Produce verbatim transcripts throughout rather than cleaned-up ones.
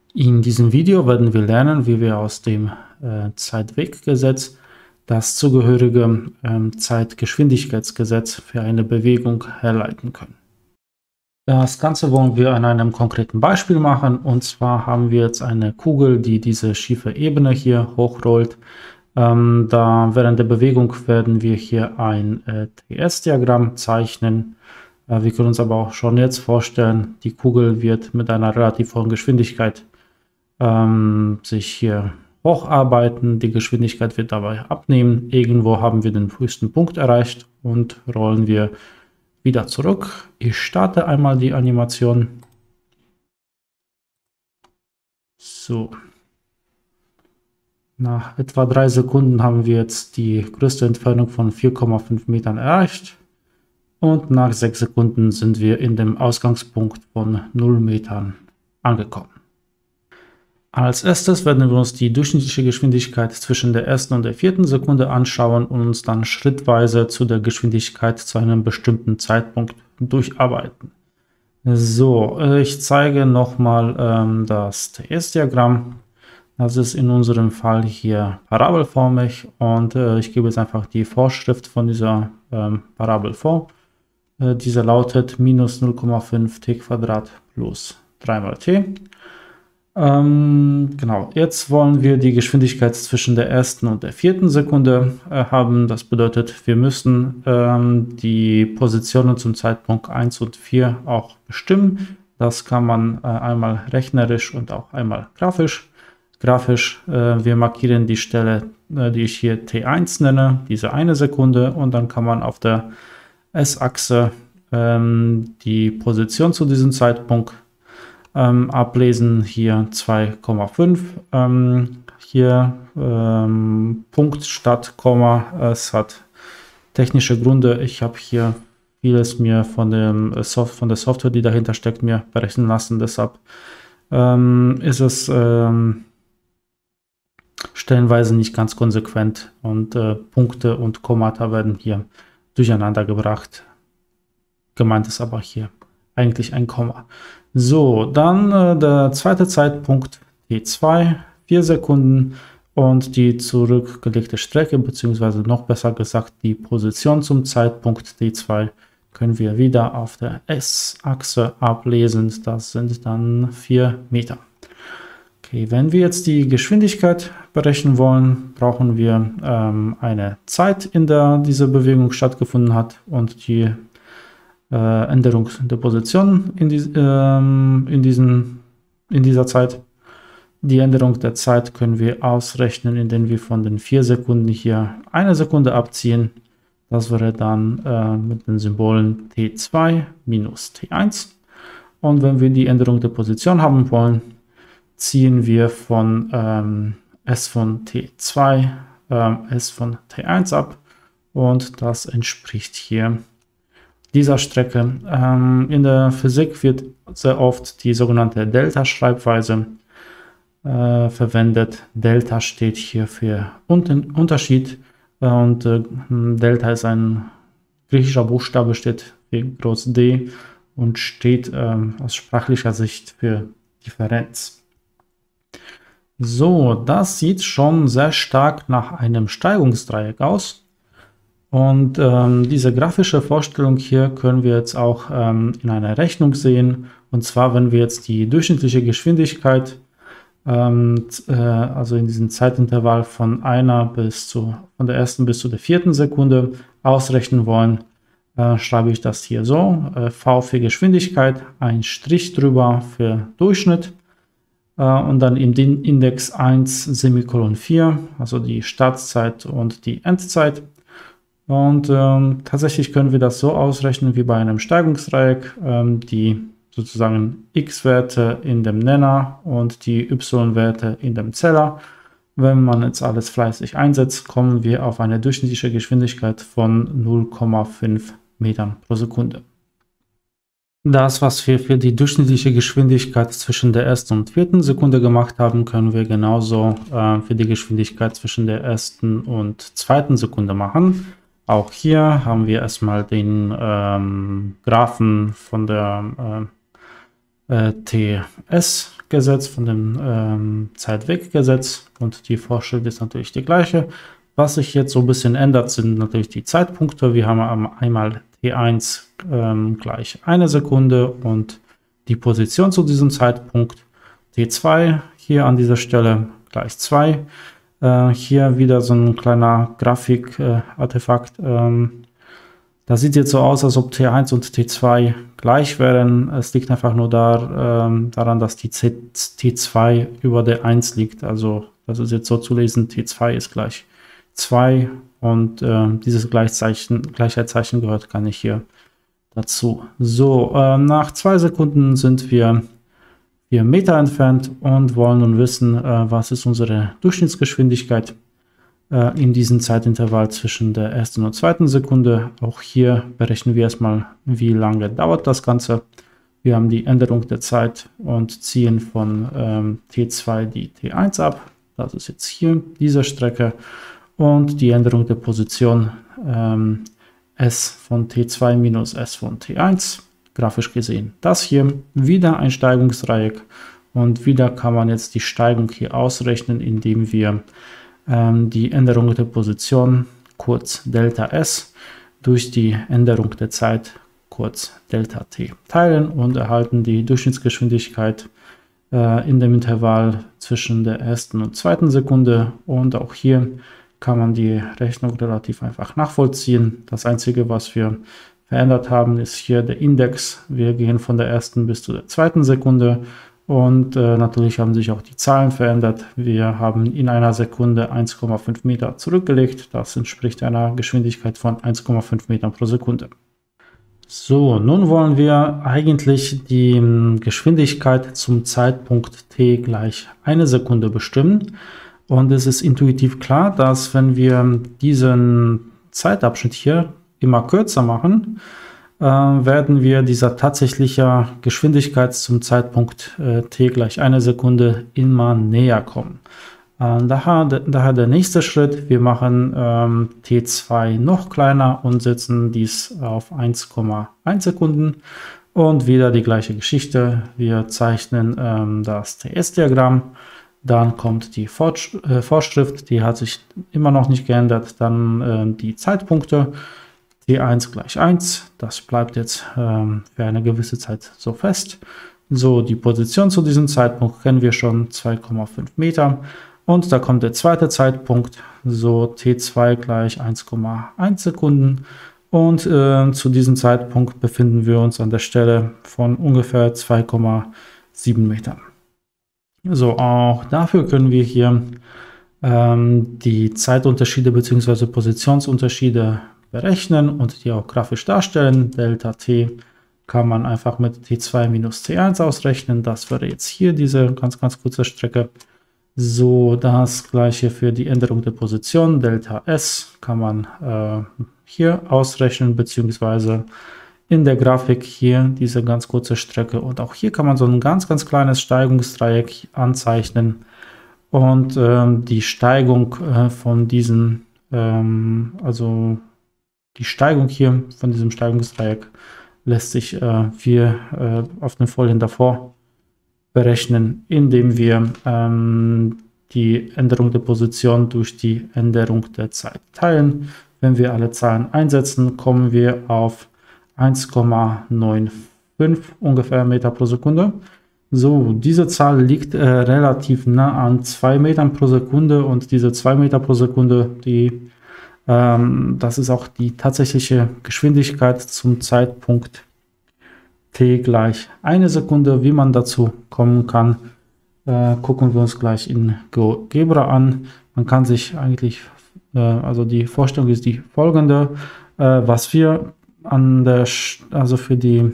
In diesem Video werden wir lernen, wie wir aus dem äh, Zeitweggesetz das zugehörige ähm, Zeitgeschwindigkeitsgesetz für eine Bewegung herleiten können. Das Ganze wollen wir an einem konkreten Beispiel machen, und zwar haben wir jetzt eine Kugel, die diese schiefe Ebene hier hochrollt. Ähm, da während der Bewegung werden wir hier ein äh, T S-Diagramm zeichnen. Äh, wir können uns aber auch schon jetzt vorstellen, die Kugel wird mit einer relativ hohen Geschwindigkeit ähm, sich hier hocharbeiten. Die Geschwindigkeit wird dabei abnehmen. Irgendwo haben wir den höchsten Punkt erreicht und rollen wir wieder zurück. Ich starte einmal die Animation. So. Nach etwa drei Sekunden haben wir jetzt die größte Entfernung von vier Komma fünf Metern erreicht. Und nach sechs Sekunden sind wir in dem Ausgangspunkt von null Metern angekommen. Als erstes werden wir uns die durchschnittliche Geschwindigkeit zwischen der ersten und der vierten Sekunde anschauen und uns dann schrittweise zu der Geschwindigkeit zu einem bestimmten Zeitpunkt durcharbeiten. So, ich zeige nochmal ähm, das T S-Diagramm. Das ist in unserem Fall hier parabelförmig, und äh, ich gebe jetzt einfach die Vorschrift von dieser ähm, Parabel vor. Äh, diese lautet minus null Komma fünf t Quadrat plus drei mal t. Ähm, genau, jetzt wollen wir die Geschwindigkeit zwischen der ersten und der vierten Sekunde äh, haben. Das bedeutet, wir müssen ähm, die Positionen zum Zeitpunkt eins und vier auch bestimmen. Das kann man äh, einmal rechnerisch und auch einmal grafisch. Grafisch, äh, wir markieren die Stelle, äh, die ich hier T eins nenne, diese eine Sekunde, und dann kann man auf der S-Achse ähm, die Position zu diesem Zeitpunkt Ähm, ablesen. Hier zwei Komma fünf, ähm, hier ähm, Punkt statt Komma. Es hat technische Gründe. Ich habe hier vieles mir von, dem Soft von der Software, die dahinter steckt, mir berechnen lassen. Deshalb ähm, ist es ähm, stellenweise nicht ganz konsequent, und äh, Punkte und Kommata werden hier durcheinander gebracht. Gemeint ist aber hier eigentlich ein Komma. So, dann äh, der zweite Zeitpunkt T zwei, vier Sekunden, und die zurückgelegte Strecke, beziehungsweise noch besser gesagt die Position zum Zeitpunkt T zwei, können wir wieder auf der S-Achse ablesen. Das sind dann vier Meter. Okay, wenn wir jetzt die Geschwindigkeit berechnen wollen, brauchen wir ähm, eine Zeit, in der diese Bewegung stattgefunden hat, und die Äh, Änderung der Position in, die, ähm, in, diesen, in dieser Zeit. Die Änderung der Zeit können wir ausrechnen, indem wir von den vier Sekunden hier eine Sekunde abziehen. Das wäre dann äh, mit den Symbolen T zwei minus T eins. Und wenn wir die Änderung der Position haben wollen, ziehen wir von ähm, S von T zwei ähm, S von T eins ab, und das entspricht hier dieser Strecke. Ähm, in der Physik wird sehr oft die sogenannte Delta-Schreibweise äh, verwendet. Delta steht hier für Un- Unterschied, und äh, Delta ist ein griechischer Buchstabe, steht für groß D und steht äh, aus sprachlicher Sicht für Differenz. So, das sieht schon sehr stark nach einem Steigungsdreieck aus. Und ähm, diese grafische Vorstellung hier können wir jetzt auch ähm, in einer Rechnung sehen. Und zwar, wenn wir jetzt die durchschnittliche Geschwindigkeit, ähm, äh, also in diesem Zeitintervall von einer bis zu, von der ersten bis zu der vierten Sekunde ausrechnen wollen, äh, schreibe ich das hier so. Äh, V für Geschwindigkeit, ein Strich drüber für Durchschnitt, äh, und dann im Index eins Semikolon vier, also die Startzeit und die Endzeit. Und ähm, tatsächlich können wir das so ausrechnen wie bei einem Steigungsdreieck, ähm, die sozusagen x-Werte in dem Nenner und die y-Werte in dem Zähler. Wenn man jetzt alles fleißig einsetzt, kommen wir auf eine durchschnittliche Geschwindigkeit von null Komma fünf Metern pro Sekunde. Das, was wir für die durchschnittliche Geschwindigkeit zwischen der ersten und vierten Sekunde gemacht haben, können wir genauso äh, für die Geschwindigkeit zwischen der ersten und zweiten Sekunde machen. Auch hier haben wir erstmal den ähm, Graphen von der äh, äh, T S Gesetz, von dem ähm, Zeitweggesetz, und die Vorschrift ist natürlich die gleiche. Was sich jetzt so ein bisschen ändert, sind natürlich die Zeitpunkte. Wir haben einmal T eins ähm, gleich eine Sekunde und die Position zu diesem Zeitpunkt. T zwei hier an dieser Stelle gleich zwei. Äh, hier wieder so ein kleiner Grafik-Artefakt. Äh, ähm, das sieht jetzt so aus, als ob T eins und T zwei gleich wären. Es liegt einfach nur da, ähm, daran, dass die T zwei über der eins liegt. Also das ist jetzt so zu lesen, T zwei ist gleich zwei und äh, dieses Gleichzeichen, Gleichheitszeichen gehört gar nicht hier dazu. So, äh, nach zwei Sekunden sind wir vier Meter entfernt und wollen nun wissen, äh, was ist unsere Durchschnittsgeschwindigkeit äh, in diesem Zeitintervall zwischen der ersten und zweiten Sekunde. Auch hier berechnen wir erstmal, wie lange dauert das Ganze. Wir haben die Änderung der Zeit und ziehen von ähm, T zwei die T eins ab. Das ist jetzt hier diese Strecke. Und die Änderung der Position ähm, S von T zwei minus S von T eins, grafisch gesehen. Das hier wieder ein Steigungsdreieck und wieder kann man jetzt die Steigung hier ausrechnen, indem wir ähm, die Änderung der Position, kurz Delta S, durch die Änderung der Zeit, kurz Delta T, teilen und erhalten die Durchschnittsgeschwindigkeit äh, in dem Intervall zwischen der ersten und zweiten Sekunde. Und auch hier kann man die Rechnung relativ einfach nachvollziehen. Das Einzige, was wir verändert haben, ist hier der Index. Wir gehen von der ersten bis zu der zweiten Sekunde und äh, natürlich haben sich auch die Zahlen verändert. Wir haben in einer Sekunde eins Komma fünf Meter zurückgelegt. Das entspricht einer Geschwindigkeit von eins Komma fünf Metern pro Sekunde. So, nun wollen wir eigentlich die Geschwindigkeit zum Zeitpunkt t gleich eine Sekunde bestimmen. Und es ist intuitiv klar, dass wenn wir diesen Zeitabschnitt hier immer kürzer machen, äh, werden wir dieser tatsächlichen Geschwindigkeit zum Zeitpunkt äh, t gleich eine Sekunde immer näher kommen. Äh, daher, daher der nächste Schritt, wir machen ähm, T zwei noch kleiner und setzen dies auf eins Komma eins Sekunden. Und wieder die gleiche Geschichte, wir zeichnen ähm, das T S-Diagramm. Dann kommt die Vorschrift, die hat sich immer noch nicht geändert. Dann äh, die Zeitpunkte, T eins gleich eins, das bleibt jetzt ähm, für eine gewisse Zeit so fest. So, die Position zu diesem Zeitpunkt kennen wir schon, zwei Komma fünf Meter. Und da kommt der zweite Zeitpunkt, so T zwei gleich eins Komma eins Sekunden. Und äh, zu diesem Zeitpunkt befinden wir uns an der Stelle von ungefähr zwei Komma sieben Metern. So, auch dafür können wir hier ähm, die Zeitunterschiede bzw. Positionsunterschiede berechnen und die auch grafisch darstellen. Delta T kann man einfach mit T zwei minus T eins ausrechnen. Das wäre jetzt hier diese ganz, ganz kurze Strecke. So, das gleiche für die Änderung der Position. Delta S kann man äh, hier ausrechnen, beziehungsweise in der Grafik hier diese ganz kurze Strecke, und auch hier kann man so ein ganz, ganz kleines Steigungsdreieck anzeichnen und ähm, die Steigung äh, von diesen, ähm, also die Steigung hier von diesem Steigungsdreieck lässt sich äh, wir äh, auf den Folien davor berechnen, indem wir ähm, die Änderung der Position durch die Änderung der Zeit teilen. Wenn wir alle Zahlen einsetzen, kommen wir auf eins Komma fünfundneunzig ungefähr Meter pro Sekunde. So, diese Zahl liegt äh, relativ nah an zwei Metern pro Sekunde, und diese zwei Meter pro Sekunde, die, ähm, das ist auch die tatsächliche Geschwindigkeit zum Zeitpunkt t gleich eine Sekunde. Wie man dazu kommen kann, äh, gucken wir uns gleich in GeoGebra an. Man kann sich eigentlich, äh, also die Vorstellung ist die folgende, äh, was wir an der, also für die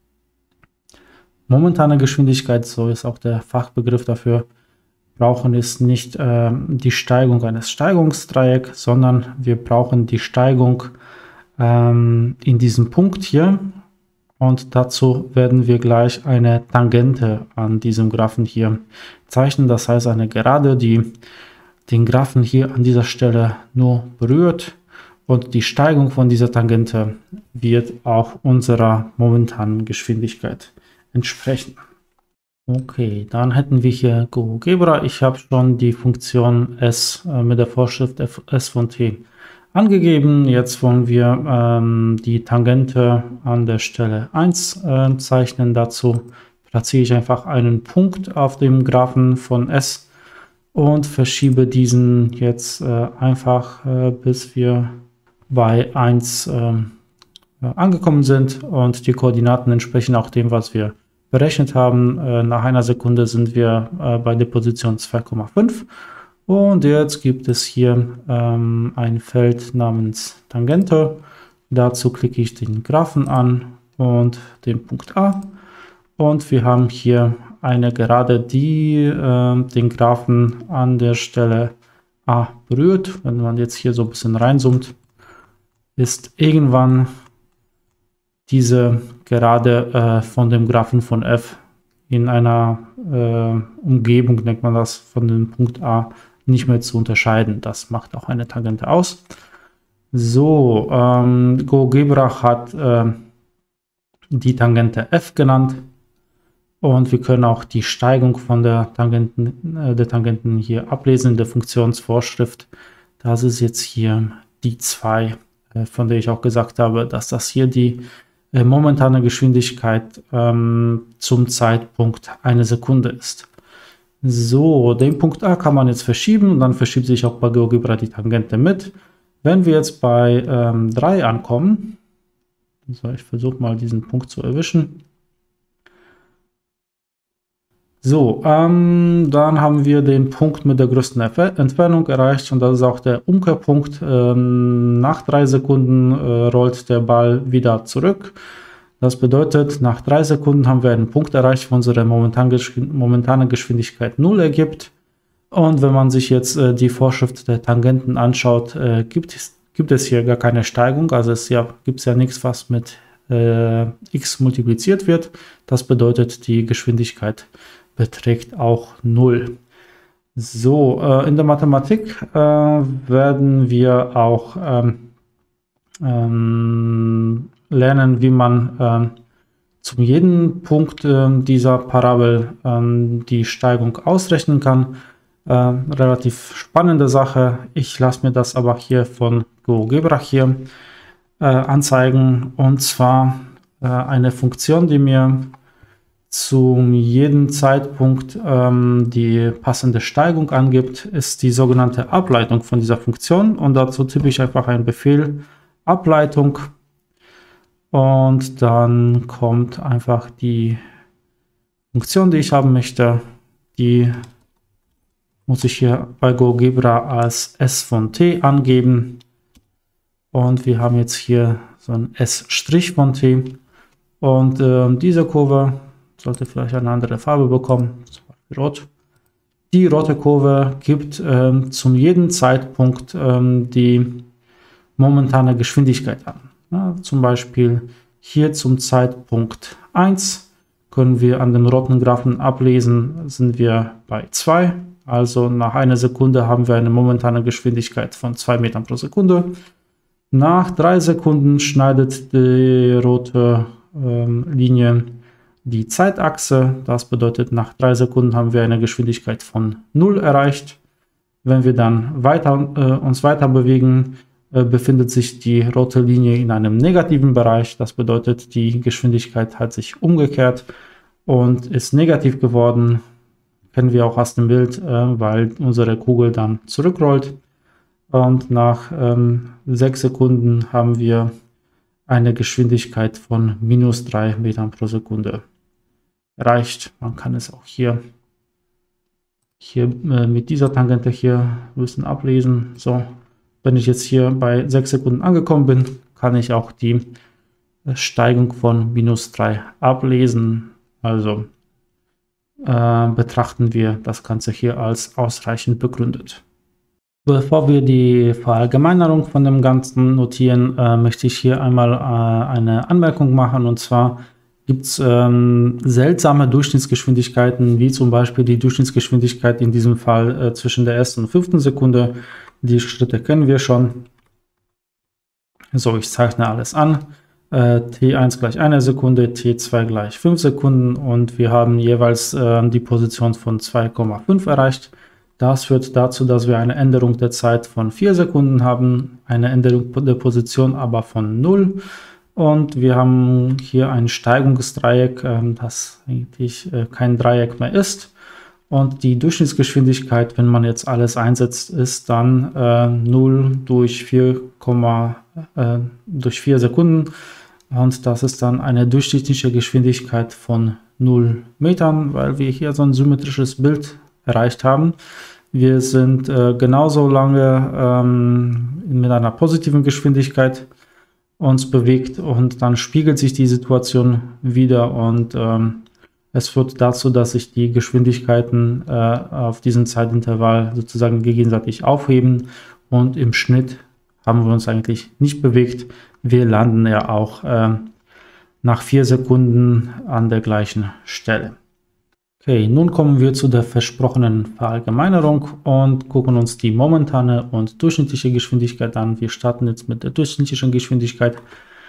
momentane Geschwindigkeit, so ist auch der Fachbegriff dafür, brauchen ist nicht äh, die Steigung eines Steigungsdreiecks, sondern wir brauchen die Steigung ähm, in diesem Punkt hier, und dazu werden wir gleich eine Tangente an diesem Graphen hier zeichnen, das heißt eine Gerade, die den Graphen hier an dieser Stelle nur berührt. Und die Steigung von dieser Tangente wird auch unserer momentanen Geschwindigkeit entsprechen. Okay, dann hätten wir hier GeoGebra. Ich habe schon die Funktion S äh, mit der Vorschrift F, S von T angegeben. Jetzt wollen wir ähm, die Tangente an der Stelle eins äh, zeichnen. Dazu platziere ich einfach einen Punkt auf dem Graphen von S und verschiebe diesen jetzt äh, einfach, äh, bis wir bei eins äh, angekommen sind, und die Koordinaten entsprechen auch dem, was wir berechnet haben. Äh, nach einer Sekunde sind wir äh, bei der Position zwei Komma fünf. Und jetzt gibt es hier ähm, ein Feld namens Tangente. Dazu klicke ich den Graphen an und den Punkt A. Und wir haben hier eine Gerade, die äh, den Graphen an der Stelle A berührt. Wenn man jetzt hier so ein bisschen reinzoomt, ist irgendwann diese Gerade äh, von dem Graphen von F in einer äh, Umgebung, nennt man das, von dem Punkt A nicht mehr zu unterscheiden. Das macht auch eine Tangente aus. So, ähm, GeoGebra hat äh, die Tangente F genannt, und wir können auch die Steigung von der Tangenten, äh, der Tangenten hier ablesen in der Funktionsvorschrift. Das ist jetzt hier die zwei, äh, von der ich auch gesagt habe, dass das hier die äh, momentane Geschwindigkeit ähm, zum Zeitpunkt eine Sekunde ist. So, den Punkt A kann man jetzt verschieben, und dann verschiebt sich auch bei GeoGebra die Tangente mit. Wenn wir jetzt bei ähm, drei ankommen, so, ich versuche mal diesen Punkt zu erwischen. So, ähm, dann haben wir den Punkt mit der größten Entfernung erreicht, und das ist auch der Umkehrpunkt. Ähm, nach drei Sekunden äh, rollt der Ball wieder zurück. Das bedeutet, nach drei Sekunden haben wir einen Punkt erreicht, wo unsere momentan geschw- momentane Geschwindigkeit null ergibt. Und wenn man sich jetzt äh, die Vorschrift der Tangenten anschaut, äh, gibt, es, gibt es hier gar keine Steigung. Also es ja, gibt es ja nichts, was mit äh, x multipliziert wird. Das bedeutet, die Geschwindigkeit beträgt auch null. So, äh, in der Mathematik äh, werden wir auch ähm, ähm, lernen, wie man ähm, zu jedem Punkt äh, dieser Parabel ähm, die Steigung ausrechnen kann. Äh, relativ spannende Sache. Ich lasse mir das aber hier von GeoGebra hier äh, anzeigen, und zwar äh, eine Funktion, die mir zu jedem Zeitpunkt ähm, die passende Steigung angibt, ist die sogenannte Ableitung von dieser Funktion, und dazu tippe ich einfach einen Befehl Ableitung, und dann kommt einfach die Funktion, die ich haben möchte. Die muss ich hier bei GeoGebra als S von T angeben, und wir haben jetzt hier so ein S' von T, und äh, diese Kurve sollte vielleicht eine andere Farbe bekommen, zum Beispiel rot. Die rote Kurve gibt ähm, zu jedem Zeitpunkt ähm, die momentane Geschwindigkeit an. Ja, zum Beispiel hier zum Zeitpunkt eins können wir an dem roten Graphen ablesen, sind wir bei zwei. Also nach einer Sekunde haben wir eine momentane Geschwindigkeit von zwei Metern pro Sekunde. Nach drei Sekunden schneidet die rote ähm, Linie die Zeitachse. Das bedeutet, nach drei Sekunden haben wir eine Geschwindigkeit von null erreicht. Wenn wir dann weiter, äh, uns weiter bewegen, äh, befindet sich die rote Linie in einem negativen Bereich. Das bedeutet, die Geschwindigkeit hat sich umgekehrt und ist negativ geworden. Kennen wir auch aus dem Bild, äh, weil unsere Kugel dann zurückrollt. Und nach ähm, sechs Sekunden haben wir eine Geschwindigkeit von minus drei Metern pro Sekunde erreicht. Man kann es auch hier, hier äh, mit dieser Tangente hier ein bisschen ablesen. So, wenn ich jetzt hier bei sechs Sekunden angekommen bin, kann ich auch die äh, Steigung von minus drei ablesen. Also äh, betrachten wir das Ganze hier als ausreichend begründet. Bevor wir die Verallgemeinerung von dem Ganzen notieren, äh, möchte ich hier einmal äh, eine Anmerkung machen, und zwar gibt es ähm, seltsame Durchschnittsgeschwindigkeiten, wie zum Beispiel die Durchschnittsgeschwindigkeit in diesem Fall äh, zwischen der ersten und fünften Sekunde. Die Schritte kennen wir schon. So, ich zeichne alles an. Äh, äh, T eins gleich eine Sekunde, T zwei gleich fünf Sekunden und wir haben jeweils äh, die Position von zwei Komma fünf erreicht. Das führt dazu, dass wir eine Änderung der Zeit von vier Sekunden haben, eine Änderung der Position aber von null. Und wir haben hier ein Steigungsdreieck, äh, das eigentlich äh, kein Dreieck mehr ist. Und die Durchschnittsgeschwindigkeit, wenn man jetzt alles einsetzt, ist dann äh, null durch vier, äh, durch vier Sekunden. Und das ist dann eine durchschnittliche Geschwindigkeit von null Metern, weil wir hier so ein symmetrisches Bild erreicht haben. Wir sind äh, genauso lange ähm, mit einer positiven Geschwindigkeit uns bewegt und dann spiegelt sich die Situation wieder und ähm, es führt dazu, dass sich die Geschwindigkeiten äh, auf diesem Zeitintervall sozusagen gegenseitig aufheben und im Schnitt haben wir uns eigentlich nicht bewegt. Wir landen ja auch äh, nach vier Sekunden an der gleichen Stelle. Okay, nun kommen wir zu der versprochenen Verallgemeinerung und gucken uns die momentane und durchschnittliche Geschwindigkeit an. Wir starten jetzt mit der durchschnittlichen Geschwindigkeit.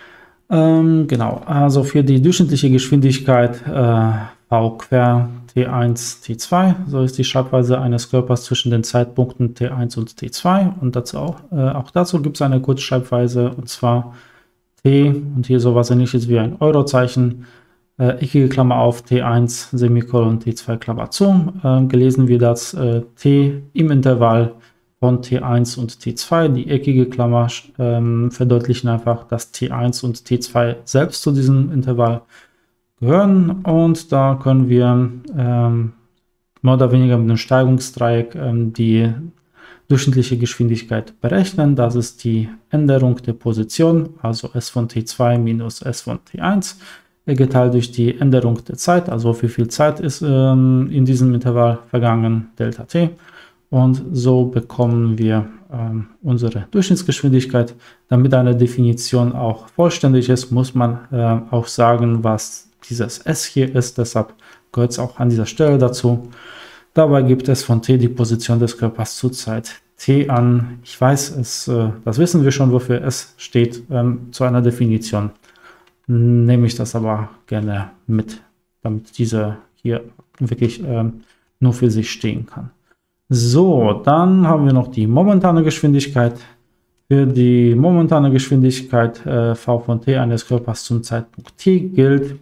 Ähm, genau, also für die durchschnittliche Geschwindigkeit äh, V quer T eins, T zwei, so ist die Schreibweise eines Körpers zwischen den Zeitpunkten T eins und T zwei und dazu auch, äh, auch dazu gibt es eine Kurzschreibweise und zwar T und hier sowas ähnliches wie ein Eurozeichen. Äh, eckige Klammer auf, T eins, Semikolon, T zwei, Klammer zu. Äh, gelesen wird das äh, T im Intervall von T eins und T zwei. Die eckige Klammer ähm, verdeutlichen einfach, dass T eins und T zwei selbst zu diesem Intervall gehören. Und da können wir ähm, mehr oder weniger mit einem Steigungsdreieck ähm, die durchschnittliche Geschwindigkeit berechnen. Das ist die Änderung der Position, also S von T zwei minus S von T eins. Geteilt durch die Änderung der Zeit, also wie viel Zeit ist ähm, in diesem Intervall vergangen, Delta T. Und so bekommen wir ähm, unsere Durchschnittsgeschwindigkeit. Damit eine Definition auch vollständig ist, muss man äh, auch sagen, was dieses S hier ist. Deshalb gehört es auch an dieser Stelle dazu. Dabei gibt es von T die Position des Körpers zur Zeit T an. Ich weiß, es, äh, das wissen wir schon, wofür S steht, ähm, zu einer Definition. Nehme ich das aber gerne mit, damit diese hier wirklich ähm, nur für sich stehen kann. So, dann haben wir noch die momentane Geschwindigkeit. Für die momentane Geschwindigkeit äh, V von T eines Körpers zum Zeitpunkt T gilt,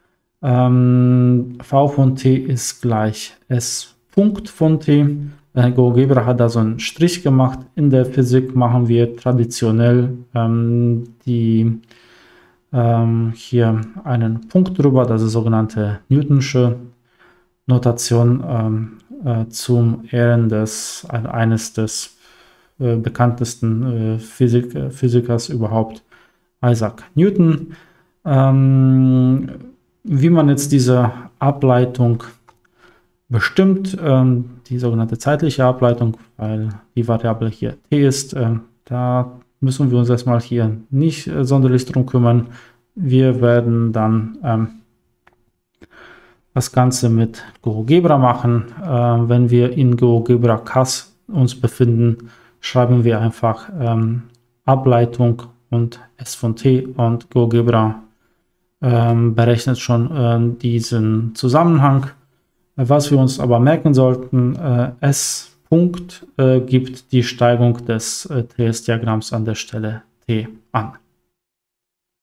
ähm, V von T ist gleich S Punkt von T. Äh, GeoGebra hat da so einen Strich gemacht. In der Physik machen wir traditionell ähm, die Ähm, hier einen Punkt drüber, das ist sogenannte Newtonsche Notation ähm, äh, zum Ehren des, eines des äh, bekanntesten äh, Physik, äh, Physikers überhaupt, Isaac Newton. Ähm, wie man jetzt diese Ableitung bestimmt, ähm, die sogenannte zeitliche Ableitung, weil die Variable hier t ist, äh, da müssen wir uns erstmal hier nicht äh, sonderlich drum kümmern. Wir werden dann ähm, das Ganze mit GeoGebra machen. Äh, wenn wir in GeoGebra C A S uns befinden, schreiben wir einfach ähm, Ableitung und S von T und GeoGebra ähm, berechnet schon äh, diesen Zusammenhang. Was wir uns aber merken sollten, äh, S Punkt äh, gibt die Steigung des äh, T S-Diagramms an der Stelle T an.